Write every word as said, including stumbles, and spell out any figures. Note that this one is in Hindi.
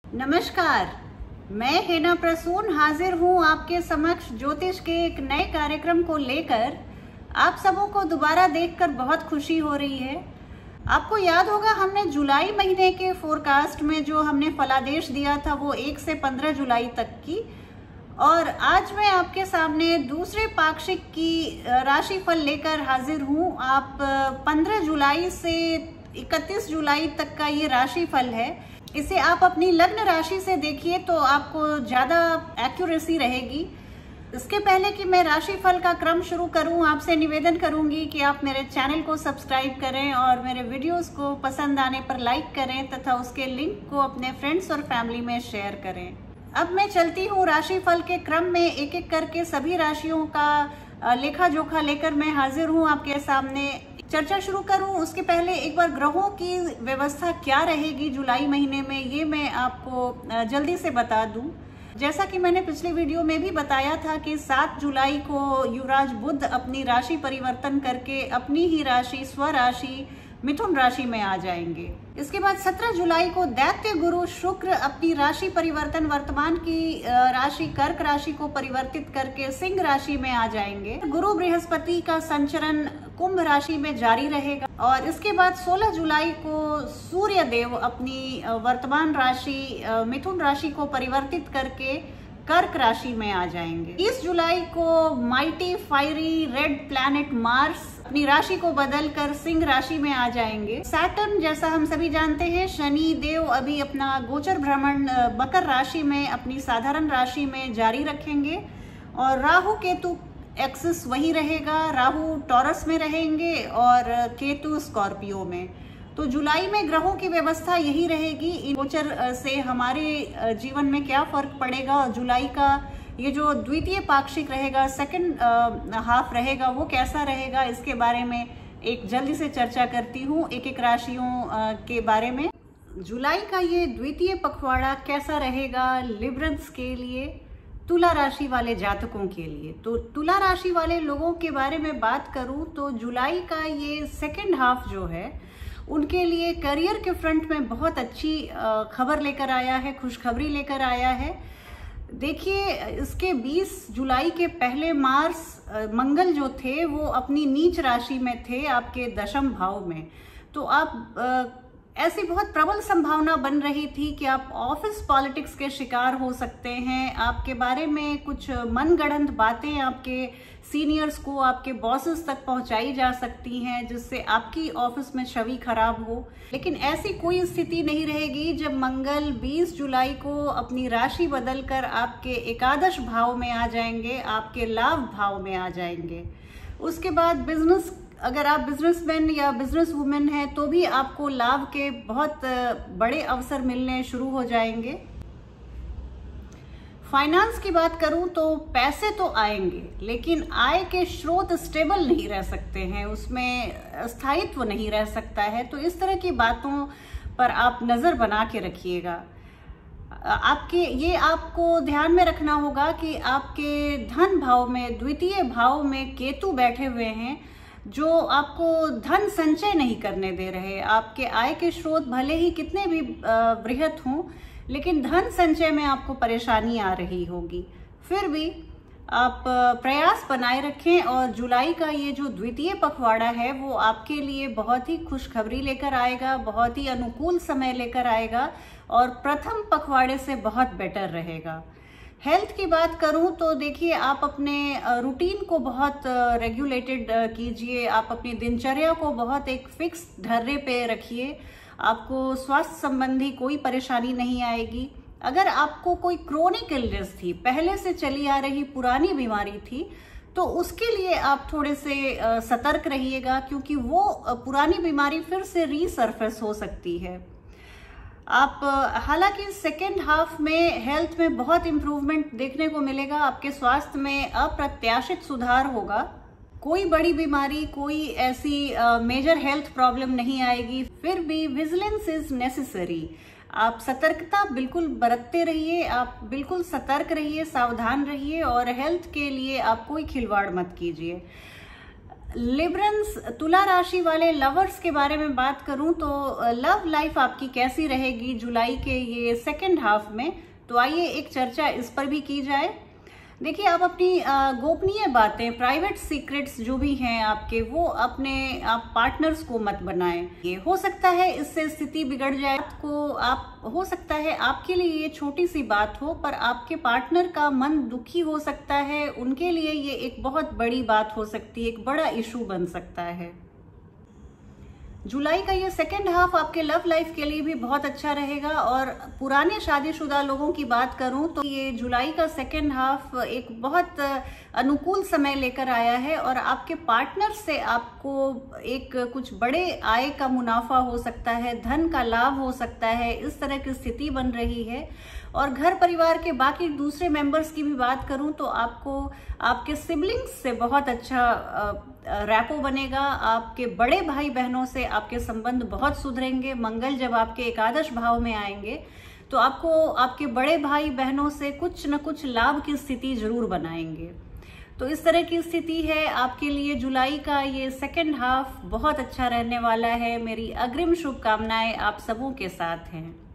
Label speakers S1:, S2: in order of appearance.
S1: नमस्कार, मैं हेना प्रसून हाजिर हूँ आपके समक्ष ज्योतिष के एक नए कार्यक्रम को लेकर। आप सबों को दोबारा देखकर बहुत खुशी हो रही है। आपको याद होगा हमने जुलाई महीने के फोरकास्ट में जो हमने फलादेश दिया था वो एक से पंद्रह जुलाई तक की, और आज मैं आपके सामने दूसरे पाक्षिक की राशिफल लेकर हाजिर हूँ। आप पंद्रह जुलाई से इकतीस जुलाई तक का ये राशिफल है। इसे आप अपनी लग्न राशि से देखिए तो आपको ज़्यादा एक्यूरेसी रहेगी। इसके पहले कि मैं राशिफल का क्रम शुरू करूं, आपसे निवेदन करूंगी कि आप मेरे चैनल को सब्सक्राइब करें और मेरे वीडियोस को पसंद आने पर लाइक करें तथा उसके लिंक को अपने फ्रेंड्स और फैमिली में शेयर करें। अब मैं चलती हूँ राशिफल के क्रम में, एक एक करके सभी राशियों का लेखा जोखा लेकर मैं हाजिर हूँ आपके सामने। चर्चा शुरू करूं उसके पहले एक बार ग्रहों की व्यवस्था क्या रहेगी जुलाई महीने में, ये मैं आपको जल्दी से बता दूं। जैसा कि मैंने पिछले वीडियो में भी बताया था कि सात जुलाई को युवराज बुध अपनी राशि परिवर्तन करके अपनी ही राशि स्वराशि मिथुन राशि में आ जाएंगे। इसके बाद सत्रह जुलाई को दैत्य गुरु शुक्र अपनी राशि परिवर्तन वर्तमान की राशि कर्क राशि को परिवर्तित करके सिंह राशि में आ जाएंगे। गुरु बृहस्पति का संचरण कुंभ राशि में जारी रहेगा, और इसके बाद सोलह जुलाई को सूर्य देव अपनी वर्तमान राशि मिथुन राशि को परिवर्तित करके कर्क राशि में आ जाएंगे। तीस जुलाई को mighty fiery red planet Mars अपनी राशि को बदलकर सिंह राशि में आ जाएंगे। सैटर्न, जैसा हम सभी जानते हैं, शनि देव अभी अपना गोचर भ्रमण मकर राशि में अपनी साधारण राशि में जारी रखेंगे, और राहु केतु एक्सिस वही रहेगा। राहु टॉरस में रहेंगे और केतु स्कॉर्पियो में। तो जुलाई में ग्रहों की व्यवस्था यही रहेगी। इन गोचर से हमारे जीवन में क्या फर्क पड़ेगा, और जुलाई का ये जो द्वितीय पाक्षिक रहेगा, सेकंड हाफ रहेगा, वो कैसा रहेगा, इसके बारे में एक जल्दी से चर्चा करती हूँ एक एक राशियों के बारे में। जुलाई का ये द्वितीय पखवाड़ा कैसा रहेगा लिब्रंस के लिए, तुला राशि वाले जातकों के लिए। तो तुला राशि वाले लोगों के बारे में बात करूं तो जुलाई का ये सेकंड हाफ जो है उनके लिए करियर के फ्रंट में बहुत अच्छी खबर लेकर आया है, खुशखबरी लेकर आया है। देखिए, इसके बीस जुलाई के पहले मार्स मंगल जो थे वो अपनी नीच राशि में थे आपके दशम भाव में। तो आप ऐसी बहुत प्रबल संभावना बन रही थी कि आप ऑफिस पॉलिटिक्स के शिकार हो सकते हैं। आपके बारे में कुछ मनगढ़ंत बातें आपके सीनियर्स को, आपके बॉसेस तक पहुंचाई जा सकती हैं, जिससे आपकी ऑफिस में छवि खराब हो। लेकिन ऐसी कोई स्थिति नहीं रहेगी जब मंगल बीस जुलाई को अपनी राशि बदलकर आपके एकादश भाव में आ जाएंगे, आपके लाभ भाव में आ जाएंगे। उसके बाद बिजनेस, अगर आप बिजनेसमैन या बिजनेस वुमेन हैं तो भी आपको लाभ के बहुत बड़े अवसर मिलने शुरू हो जाएंगे। फाइनेंस की बात करूं तो पैसे तो आएंगे, लेकिन आय के स्रोत स्टेबल नहीं रह सकते हैं, उसमें स्थायित्व नहीं रह सकता है। तो इस तरह की बातों पर आप नजर बना के रखिएगा। आपके ये आपको ध्यान में रखना होगा कि आपके धन भाव में, द्वितीय भाव में केतु बैठे हुए हैं जो आपको धन संचय नहीं करने दे रहे। आपके आय के स्रोत भले ही कितने भी बृहत हों, लेकिन धन संचय में आपको परेशानी आ रही होगी। फिर भी आप प्रयास बनाए रखें, और जुलाई का ये जो द्वितीय पखवाड़ा है वो आपके लिए बहुत ही खुशखबरी लेकर आएगा, बहुत ही अनुकूल समय लेकर आएगा, और प्रथम पखवाड़े से बहुत बेटर रहेगा। हेल्थ की बात करूं तो देखिए, आप अपने रूटीन को बहुत रेगुलेटेड कीजिए, आप अपनी दिनचर्या को बहुत एक फिक्स ढर्रे पे रखिए। आपको स्वास्थ्य संबंधी कोई परेशानी नहीं आएगी। अगर आपको कोई क्रोनिक इलनेस थी, पहले से चली आ रही पुरानी बीमारी थी, तो उसके लिए आप थोड़े से सतर्क रहिएगा, क्योंकि वो पुरानी बीमारी फिर से रीसर्फेस हो सकती है। आप हालांकि सेकेंड हाफ में हेल्थ में बहुत इम्प्रूवमेंट देखने को मिलेगा, आपके स्वास्थ्य में अप्रत्याशित सुधार होगा। कोई बड़ी बीमारी, कोई ऐसी मेजर हेल्थ प्रॉब्लम नहीं आएगी। फिर भी विजिलेंस इज नेसेसरी। आप सतर्कता बिल्कुल बरतते रहिए, आप बिल्कुल सतर्क रहिए, सावधान रहिए, और हेल्थ के लिए आप कोई खिलवाड़ मत कीजिए। लिब्रंस तुला राशि वाले लवर्स के बारे में बात करूं तो लव लाइफ आपकी कैसी रहेगी जुलाई के ये सेकेंड हाफ में, तो आइए एक चर्चा इस पर भी की जाए। देखिए, आप अपनी गोपनीय बातें, प्राइवेट सीक्रेट्स जो भी हैं आपके, वो अपने आप पार्टनर्स को मत बनाएं। ये हो सकता है इससे स्थिति बिगड़ जाए को आप हो सकता है आपके लिए ये छोटी सी बात हो, पर आपके पार्टनर का मन दुखी हो सकता है। उनके लिए ये एक बहुत बड़ी बात हो सकती है, एक बड़ा इशू बन सकता है। जुलाई का ये सेकेंड हाफ आपके लव लाइफ के लिए भी बहुत अच्छा रहेगा। और पुराने शादीशुदा लोगों की बात करूं तो ये जुलाई का सेकेंड हाफ एक बहुत अनुकूल समय लेकर आया है और आपके पार्टनर से आपको एक कुछ बड़े आय का मुनाफा हो सकता है, धन का लाभ हो सकता है, इस तरह की स्थिति बन रही है। और घर परिवार के बाकी दूसरे मेंबर्स की भी बात करूं तो आपको आपके सिबलिंग्स से बहुत अच्छा रैपो बनेगा। आपके बड़े भाई बहनों से आपके संबंध बहुत सुधरेंगे। मंगल जब आपके एकादश भाव में आएंगे तो आपको आपके बड़े भाई बहनों से कुछ न कुछ लाभ की स्थिति जरूर बनाएंगे। तो इस तरह की स्थिति है आपके लिए। जुलाई का ये सेकेंड हाफ बहुत अच्छा रहने वाला है। मेरी अग्रिम शुभकामनाएं आप सबों के साथ हैं।